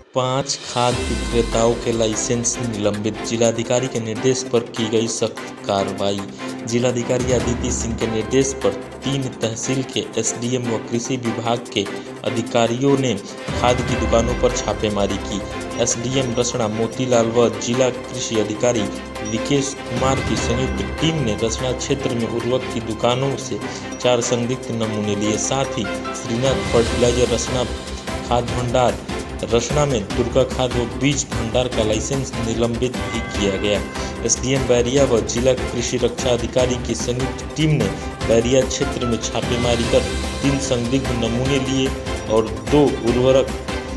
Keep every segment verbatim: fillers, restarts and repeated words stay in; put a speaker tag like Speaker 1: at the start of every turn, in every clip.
Speaker 1: पाँच खाद्य विक्रेताओं के लाइसेंस निलंबित, जिलाधिकारी के निर्देश पर की गई सख्त कार्रवाई। जिलाधिकारी अदिति सिंह के निर्देश पर तीन तहसील के एसडीएम व कृषि विभाग के अधिकारियों ने खाद्य की दुकानों पर छापेमारी की। एसडीएम रसना मोतीलाल व जिला कृषि अधिकारी विकेश कुमार की संयुक्त टीम ने रसना क्षेत्र में उर्वरक की दुकानों से चार संदिग्ध नमूने लिए। साथ ही श्रीनाथ फर्टिलाइजर रसना, खाद्य भंडार रसना में दुर्गा खाद व बीज भंडार का लाइसेंस निलंबित भी किया गया। एसडीएम बैरिया व जिला कृषि रक्षा अधिकारी की संयुक्त टीम ने बैरिया क्षेत्र में छापेमारी कर तीन संदिग्ध नमूने लिए और दो उर्वरक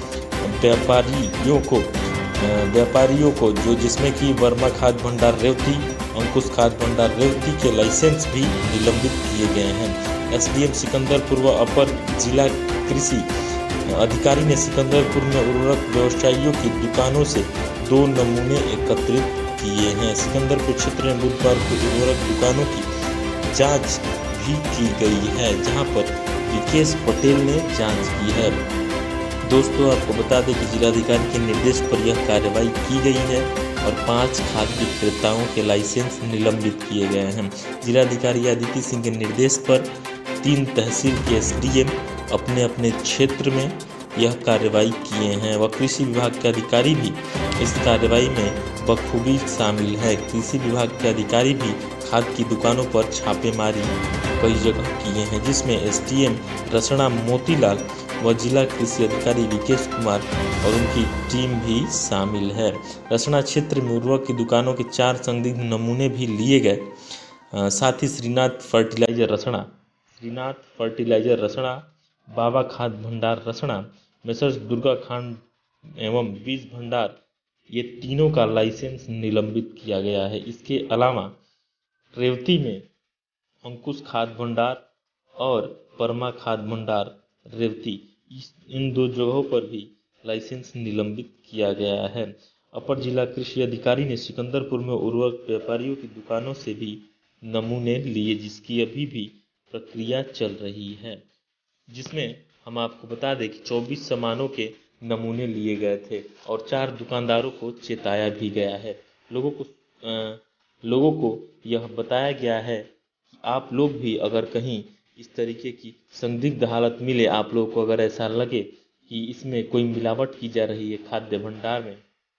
Speaker 1: व्यापारियों को व्यापारियों को जो जिसमें कि वर्मा खाद भंडार रेवती, अंकुश खाद भंडार रेवती के लाइसेंस भी निलंबित किए गए हैं। एसडीएम सिकंदरपुर व अपर जिला कृषि अधिकारी ने सिकंदरपुर में उर्वरक व्यवसायियों की दुकानों से दो नमूने एकत्रित किए हैं। सिकंदरपुर क्षेत्र में बुधवार को उर्वरक दुकानों की जांच भी की गई है, जहां पर विकेश पटेल ने जांच की है। दोस्तों, आपको बता दें कि जिलाधिकारी के निर्देश पर यह कार्रवाई की गई है और पांच खाद्य विक्रेताओं के लाइसेंस निलंबित किए गए हैं। जिलाधिकारी अदिति सिंह के निर्देश पर तीन तहसील के एसडीएम अपने अपने क्षेत्र में यह कार्रवाई किए हैं व कृषि विभाग के अधिकारी भी इस कार्रवाई में बखूबी शामिल है। कृषि विभाग के अधिकारी भी खाद की दुकानों पर छापेमारी कई जगह किए हैं, जिसमें एसडीएम रसना मोतीलाल व जिला कृषि अधिकारी विकेश कुमार और उनकी टीम भी शामिल है। रसना क्षेत्र में उर्वरक की दुकानों के चार संदिग्ध नमूने भी लिए गए। साथ ही श्रीनाथ फर्टिलाइजर रसना, श्रीनाथ फर्टिलाइजर रसना, बाबा खाद भंडार रसना, मेसर्स दुर्गा खाद एवं बीज भंडार, ये तीनों का लाइसेंस निलंबित किया गया है। इसके अलावा रेवती में अंकुश खाद भंडार और परमा खाद भंडार रेवती, इन दो जगहों पर भी लाइसेंस निलंबित किया गया है। अपर जिला कृषि अधिकारी ने सिकंदरपुर में उर्वरक व्यापारियों की दुकानों से भी नमूने लिए, जिसकी अभी भी प्रक्रिया चल रही है, जिसमें हम आपको बता दें कि चौबीस सामानों के नमूने लिए गए थे और चार दुकानदारों को चेताया भी गया है। लोगों को आ, लोगों को यह बताया गया है कि आप लोग भी अगर कहीं इस तरीके की संदिग्ध हालत मिले, आप लोगों को अगर ऐसा लगे कि इसमें कोई मिलावट की जा रही है खाद्य भंडार में,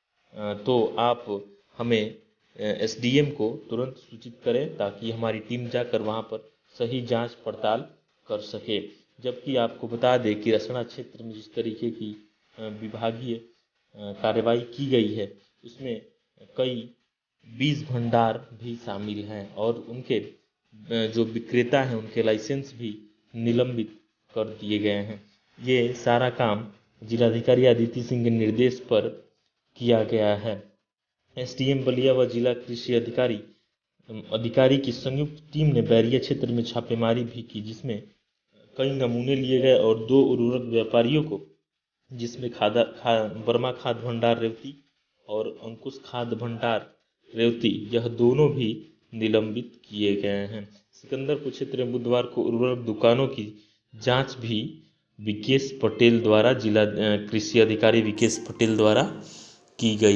Speaker 1: तो आप हमें एसडीएम को तुरंत सूचित करें ताकि हमारी टीम जाकर वहां पर सही जांच पड़ताल कर सके। जबकि आपको बता दें कि रसना क्षेत्र में जिस तरीके की विभागीय कार्रवाई की गई है, उसमें कई बीज भंडार भी शामिल हैं और उनके जो विक्रेता हैं उनके लाइसेंस भी निलंबित कर दिए गए हैं। ये सारा काम जिलाधिकारी अदिति सिंह के निर्देश पर किया गया है। एसडीएम बलिया व जिला कृषि अधिकारी अधिकारी की संयुक्त टीम ने बैरिया क्षेत्र में छापेमारी भी की, जिसमें कई नमूने लिए गए और दो उर्वरक व्यापारियों को, जिसमें खादा खा वर्मा खाद भंडार रेवती और अंकुश खाद भंडार रेवती, यह दोनों भी निलंबित किए गए हैं। सिकंदरपुर क्षेत्र में बुधवार को उर्वरक दुकानों की जांच भी विकेश पटेल द्वारा जिला कृषि अधिकारी विकेश पटेल द्वारा की गई।